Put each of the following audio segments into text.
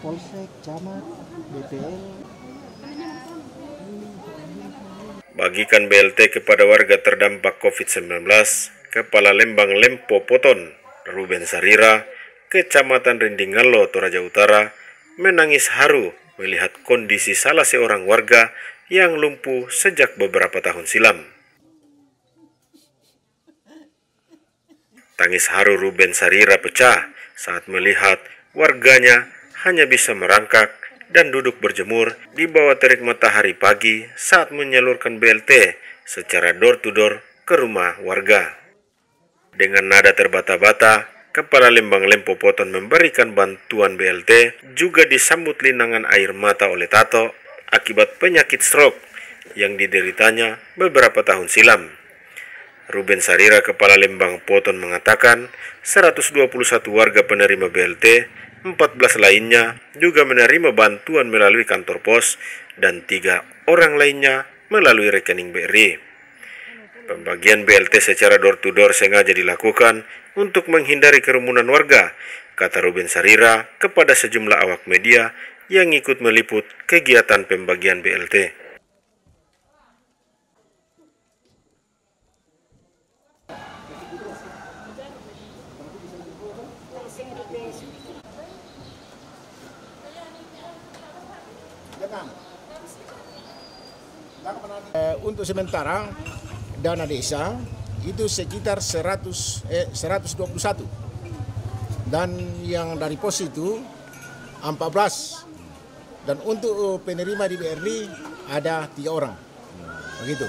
Polsek, Camat, BPL. Bagikan BLT kepada warga terdampak COVID-19, Kepala Lembang Lempo Poton, Ruben Sarira, Kecamatan Rindingallo, Toraja Utara, menangis haru melihat kondisi salah seorang warga yang lumpuh sejak beberapa tahun silam. Tangis haru Ruben Sarira pecah saat melihat warganya hanya bisa merangkak dan duduk berjemur di bawah terik matahari pagi saat menyalurkan BLT secara door-to-door ke rumah warga. Dengan nada terbata-bata, Kepala Lembang Lempo Poton memberikan bantuan BLT juga disambut linangan air mata oleh Tato akibat penyakit stroke yang dideritanya beberapa tahun silam. Ruben Sarira, Kepala Lembang Poton mengatakan 121 warga penerima BLT, 14 lainnya juga menerima bantuan melalui kantor pos dan 3 orang lainnya melalui rekening BRI. Pembagian BLT secara door-to-door sengaja dilakukan untuk menghindari kerumunan warga, kata Ruben Sarira kepada sejumlah awak media yang ikut meliput kegiatan pembagian BLT. Untuk sementara dana desa itu sekitar 121 dan yang dari pos itu 14 dan untuk penerima di BRI ada 3 orang begitu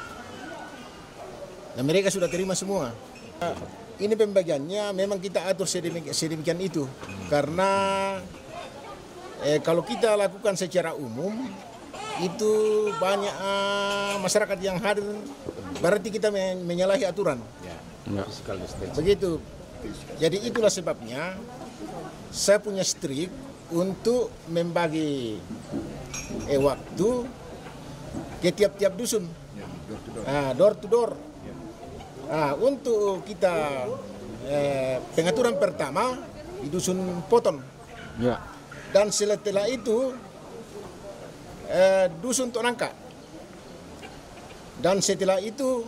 dan mereka sudah terima semua. Ini pembagiannya memang kita atur sedemikian itu karena kalau kita lakukan secara umum itu banyak masyarakat yang hadir, berarti kita menyalahi aturan. Begitu. Jadi itulah sebabnya saya punya strik untuk membagi waktu ke tiap-tiap dusun, door to door. Untuk kita pengaturan pertama di dusun Poton, dan setelah itu dusun Tonangka, dan setelah itu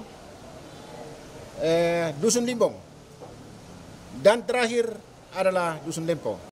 dusun Limbong, dan terakhir adalah dusun Lempo.